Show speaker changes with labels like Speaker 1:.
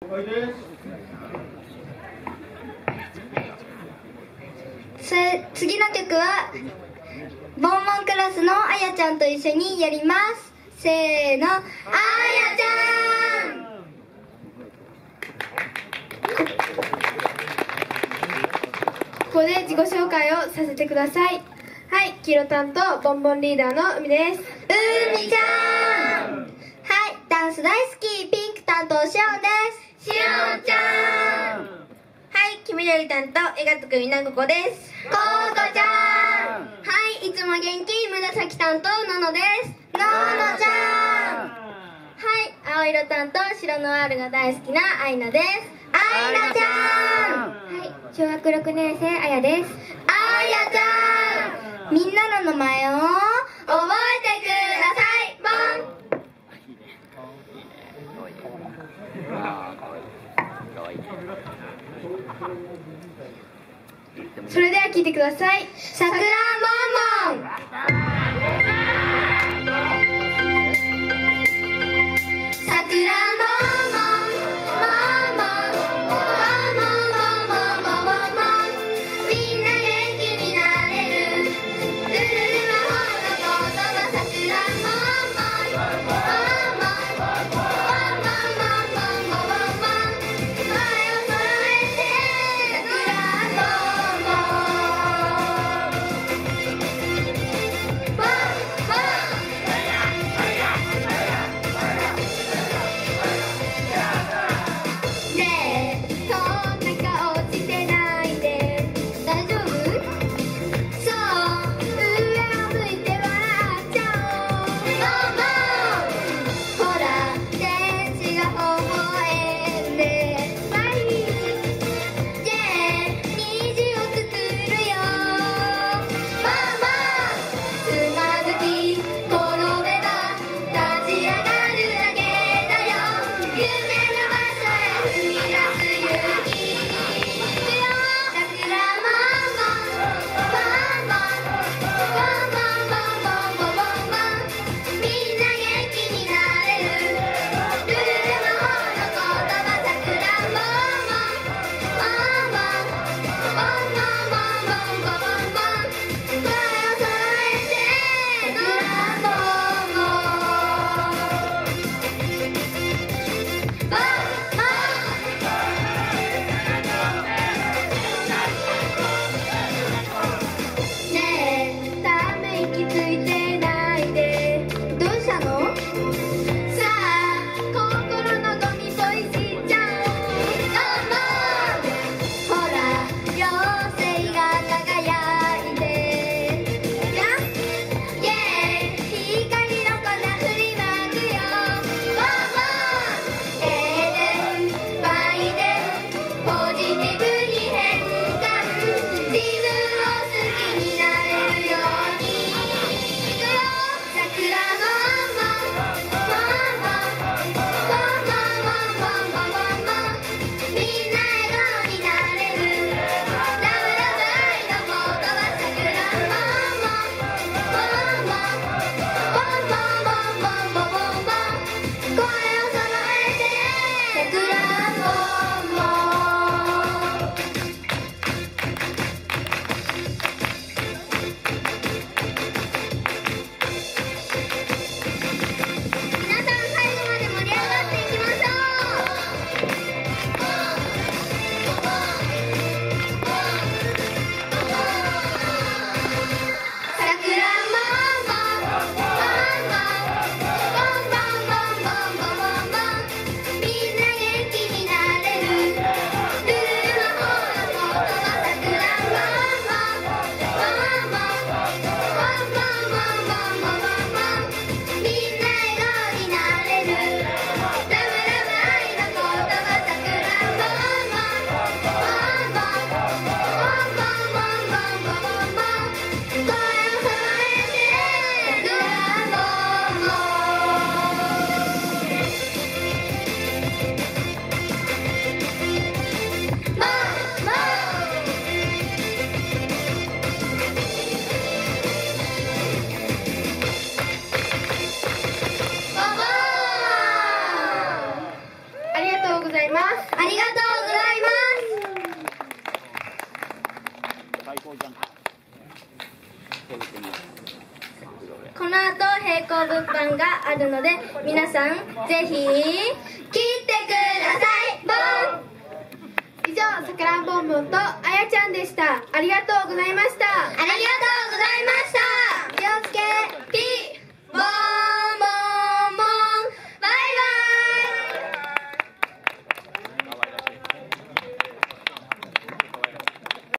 Speaker 1: 次の曲はボンボンクラスのあやちゃんと一緒にやります。せーの、あやちゃん。
Speaker 2: ここで自己紹介をさせてください。はい、キロ担当ボンボンリーダーの海です。
Speaker 1: 海ちゃん。はい、ダンス大好きピンク担当しおんです。しおんちゃん。
Speaker 2: はい、黄緑担当絵が得意なここです。
Speaker 1: ここちゃん。はい、いつも元気紫担当ののです。ののちゃん。
Speaker 2: はい、青色担当白の R が大好きなあいなです。
Speaker 1: あいなちゃん。
Speaker 2: はい、小学6年生あやです。
Speaker 1: あやちゃん。みんなの名前を覚えてください。ボン。
Speaker 2: それでは聴いてください。
Speaker 1: さくらんぼんぼん。さくらんぼんぼんぼんぼんぼんぼんぼんぼんぼんぼんぼん。みんな元気になれるルルル魔法の言葉。さくらんぼんぼんぼんぼんぼんぼんぼんぼんぼんぼん。声を揃えてさくらんぼんぼん。ねえ、そんな顔してないで大丈夫？そう、上を向いて笑っちゃおう。ボンボン。ほら、天使が微笑んで毎日イェーイ虹を作るよ。ボンボン。つまずき転べば立ち上がるだけだよ。夢の場所へ踏み出す勇気。いくよ。さくらんぼんぼんボンボンボンボンボンボンボンボンボン。みんな元気になれるルルル魔法の言葉。さくらんぼんぼんボンボンボンボンボンボンボンボンボン。声を揃えてさくらんぼんぼんボンボン。ねえ、ため息ついてないでどうしたの？さあ、心のゴミポイしちゃおう。ボンボン。ほら、妖精が輝いてやイェーイ光の粉振りまくよ。ボンボン。エーデンバイデンポジティブに変換。自分を好きになれるように。いくよ。さくらんぼんぼんボンボンボンボンボンボンボンボンボン。みんな笑顔になれるラブラブ愛の言葉。さくらんぼんぼんボンボンボンボンボンボンボンボンボン。声を揃えてさくらんぼんぼん。皆さん最後まで盛り上がっていきましょう。さくらんぼんぼんボンボンボンボンボンボンボンボンボンボン。みんな元気になれる
Speaker 2: います。
Speaker 1: ありがとうございます。
Speaker 3: 最高じゃん。
Speaker 1: この後並行物販があるので皆さんぜひ来てください。ボン。
Speaker 2: 以上、さくらんぼんぼんとあやちゃんでした。ありがとうございました。
Speaker 1: ありがとうございました。